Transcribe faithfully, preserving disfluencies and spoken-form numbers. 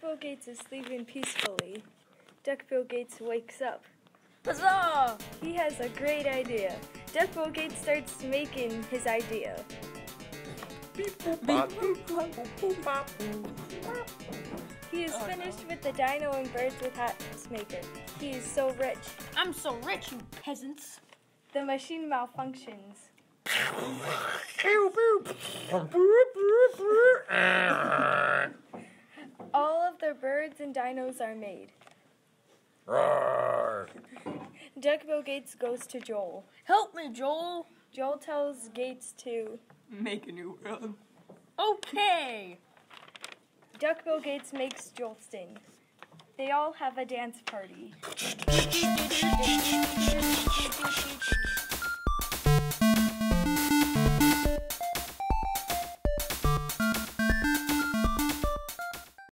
Bill Gates is sleeping peacefully. Duck Bill Gates wakes up. Huzzah! He has a great idea. Duck Bill Gates starts making his idea. He is finished with the Dino and Birds with Hats maker. He is so rich. I'm so rich, you peasants. The machine malfunctions. All of the birds and dinos are made. Duck Bill Gates goes to Joel. Help me, Joel. Joel tells Gates to Make a new world. Okay. Duck Bill Gates makes Joel sing. They all have a dance party.